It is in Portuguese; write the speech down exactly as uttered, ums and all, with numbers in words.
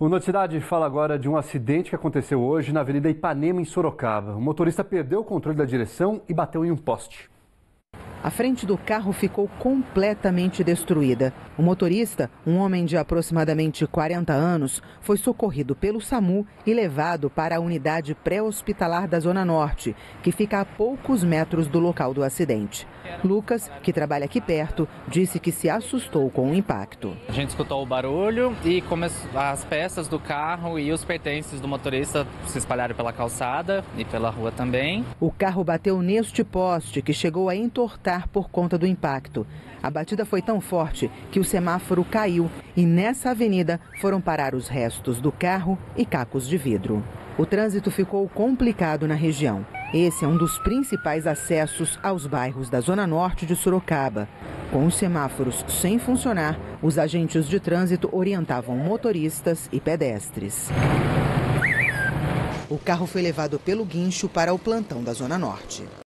O Noticidade fala agora de um acidente que aconteceu hoje na Avenida Ipanema, em Sorocaba. O motorista perdeu o controle da direção e bateu em um poste. A frente do carro ficou completamente destruída. O motorista, um homem de aproximadamente quarenta anos, foi socorrido pelo SAMU e levado para a unidade pré-hospitalar da Zona Norte, que fica a poucos metros do local do acidente. Lucas, que trabalha aqui perto, disse que se assustou com o impacto. A gente escutou o barulho e as peças do carro e os pertences do motorista se espalharam pela calçada e pela rua também. O carro bateu neste poste, que chegou a entortar por conta do impacto. A batida foi tão forte que o semáforo caiu e nessa avenida foram parar os restos do carro e cacos de vidro. O trânsito ficou complicado na região. Esse é um dos principais acessos aos bairros da Zona Norte de Sorocaba. Com os semáforos sem funcionar, os agentes de trânsito orientavam motoristas e pedestres. O carro foi levado pelo guincho para o plantão da Zona Norte.